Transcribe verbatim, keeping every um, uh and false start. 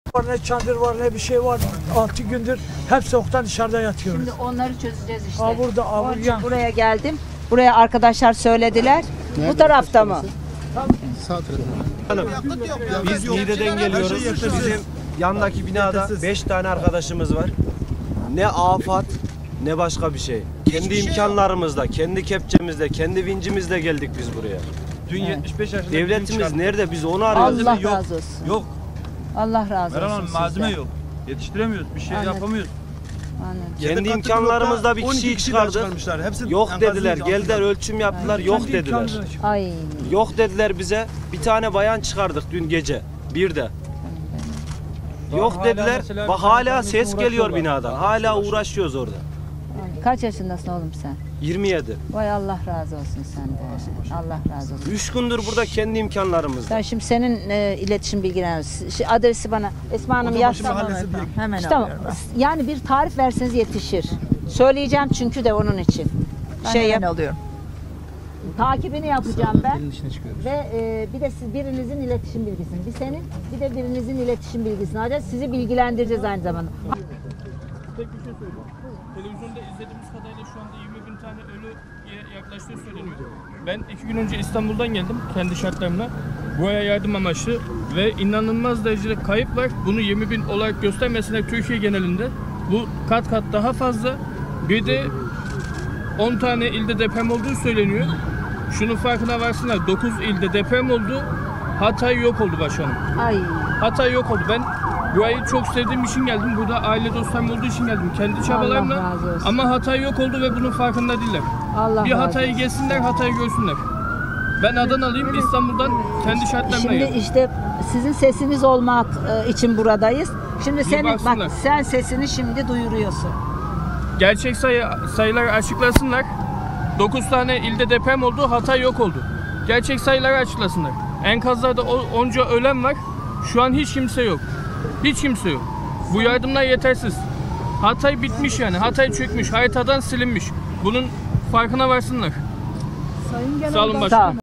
var, ne çadır var, ne bir şey var. Altı gündür hep soğuktan dışarıda yatıyoruz. Şimdi onları çözeceğiz işte. Aa, burada, aa, Onun için buraya. buraya geldim. Buraya arkadaşlar söylediler. Bu tarafta mı? Sağ tarafta. Biz Niğde'den geliyoruz. Bizim yandaki binada beş tane arkadaşımız var. Ne afat ne başka bir şey. Kendi imkanlarımızla, kendi kepçemizle, kendi vincimizle geldik biz buraya. Dün yetmiş beş yaşında Devletimiz nerede? Biz onu arıyoruz. Allah yok. razı olsun. Yok. Allah razı Meral olsun Hanım sizden. malzeme yok. Yetiştiremiyoruz. Bir şey Anladım. yapamıyoruz. Anladım. Kendi imkanlarımızla bir kişiyi çıkardık. Yok dediler. Geldiler ölçüm yaptılar. Yok Kendi dediler. imkanlarıyla çıkıyor. Ay. Yok dediler bize. Bir tane bayan çıkardık dün gece. Bir de. Yok hala dediler. mesela Bak bir hala tane ses geliyor uğraşıyorlar. binadan. Hala uğraşıyoruz orada. Kaç yaşındasın oğlum sen? yirmi yedi. Vay Allah razı olsun senden. Allah razı olsun. Üç gündür burada kendi imkanlarımızla. Ben şimdi senin e, iletişim bilgilerini, Ş- adresi bana Esma Hanım yazsana. Hemen Tamam. alıyorum. Yani bir tarif verseniz yetişir. Söyleyeceğim çünkü de onun için. Ben Şey hemen yap, alıyorum. takibini yapacağım ben. Ve e, bir de siz birinizin iletişim bilgisini, bir senin, bir de birinizin iletişim bilgisini alacağız. Sizi bilgilendireceğiz aynı zamanda. Tek bir şey söyleyeyim. Televizyonda izlediğimiz kadarıyla şu anda yirmi bin tane ölüye yaklaştığı söyleniyor. Ben iki gün önce İstanbul'dan geldim kendi şartlarımla. Buraya yardım amaçlı ve inanılmaz derecede kayıp var. Bunu yirmi bin olarak göstermesinler Türkiye genelinde. Bu kat kat daha fazla. Bir de on tane ilde deprem olduğu söyleniyor. Şunun farkına varsınlar. dokuz ilde deprem oldu. Hatay yok oldu başkanım. Ay. Hatay yok oldu. Ben burayı çok sevdiğim için geldim. Burada aile dostlarım olduğu için geldim. Kendi çabalarımla. Allah razı olsun. Ama Hatay yok oldu ve bunun farkında değiller. Allah Bir razı Hatay'ı olsun. geçsinler, Hatay'ı görsünler. Ben Adanalıyım, İstanbul'dan kendi şartlarımla Şimdi geldim. işte sizin sesiniz olmak e, için buradayız. Şimdi senin baksınlar. bak sen sesini şimdi duyuruyorsun. Gerçek sayı, sayıları açıklasınlar. dokuz tane ilde deprem oldu, Hatay yok oldu. Gerçek sayıları açıklasınlar. Enkazlarda o- onca ölen var. Şu an hiç kimse yok. Hiç kimse yok. Bu yardımlar yetersiz. Hatay bitmiş yani. Hatay çökmüş. Haritadan silinmiş. Bunun farkına varsınlar. Sağ olun başkanım. Sağ ol.